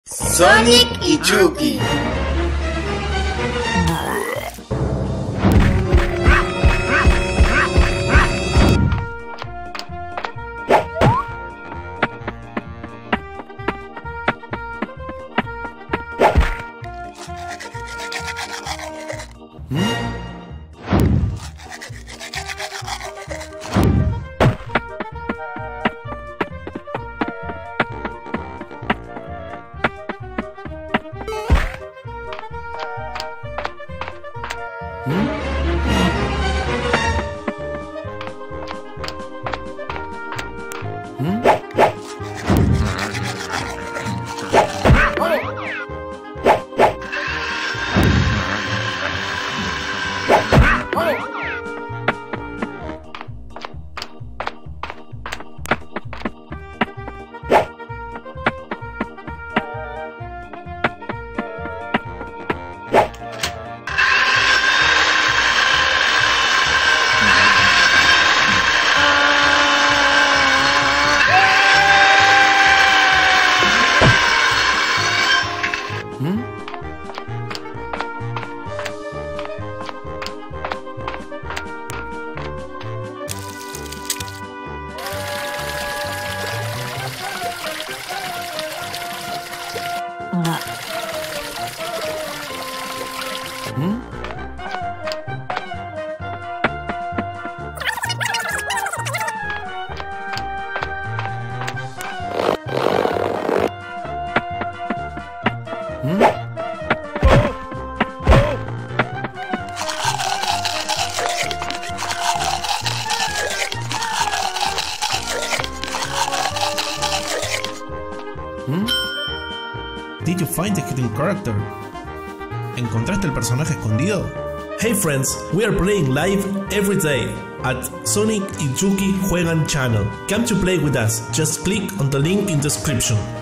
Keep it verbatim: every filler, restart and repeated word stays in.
Sonic y Chucky. Did you find the hidden character? ¿Encontraste el personaje escondido? Hey friends, we are playing live every day at Sonic y Chucky Juegan channel. Come to play with us, just click on the link in description.